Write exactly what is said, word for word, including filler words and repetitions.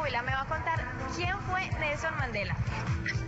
abuela me va a contar quién fue Nelson Mandela.